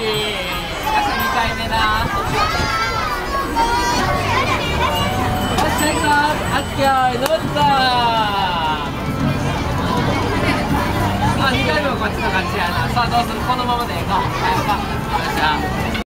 2回目だ。よっしゃいくぞ。あっきょい乗った。2回目もこっちの勝ちやな。さあどうする、このままでいこう。はい、よっしゃ。